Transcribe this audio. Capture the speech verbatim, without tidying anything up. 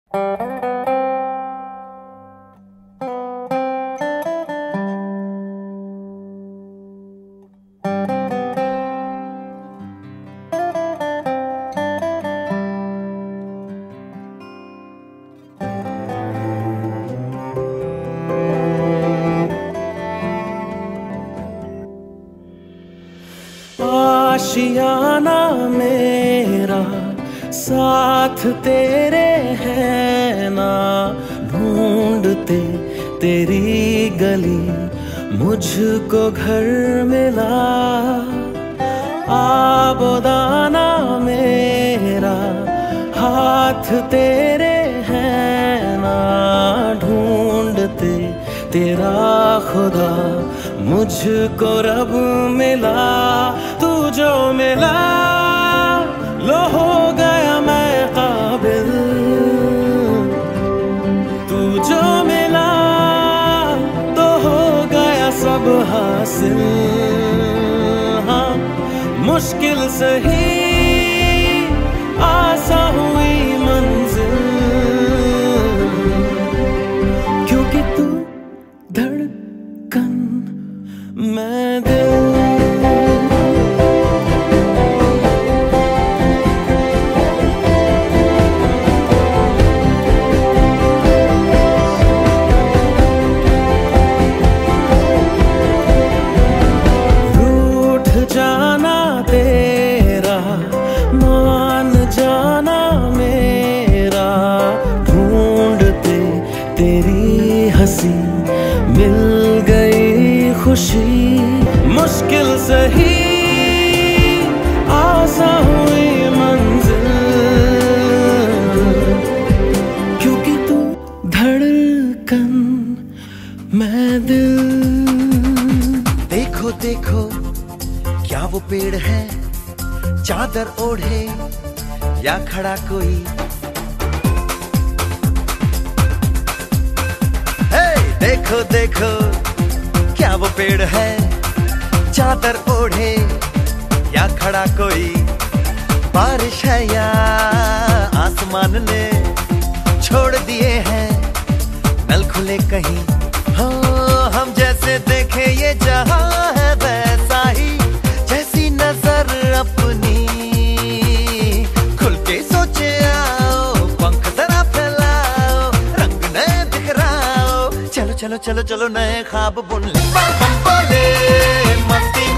आशियाना मेरा साथ तेरे है ना, ढूंढते तेरी गली मुझको घर मिला। आबोदाना मेरा हाथ तेरे है ना, ढूंढते तेरा खुदा मुझको रब मिला। तू जो मिला लो हो गया मैं काबिल, तू जो मिला तो हो गया सब हासिल। हाँ मुश्किल सही आसा हुई मंजिल, क्योंकि तू धड़कन मैं दिल। जाना तेरा मान जाना मेरा, ढूंढते तेरी हंसी मिल गई खुशी। मुश्किल सही आसा हुई मंजिल, क्योंकि तू धड़कन मैं दिल। देखो देखो क्या वो पेड़ है, चादर ओढ़े या खड़ा कोई। हे देखो देखो क्या वो पेड़ है, चादर ओढ़े या खड़ा कोई। बारिश है या आसमान ने छोड़ दिए हैं नल खुले कहीं। हाँ हम जैसे देखे ये जहां है वैसा ही, जैसी नजर अपनी खुल के सोचे आओ। पंख जरा फैलाओ, रंग नए बिखराओ। चलो चलो चलो चलो नए ख्वाब बुन ले, बम बम बोले मस्ती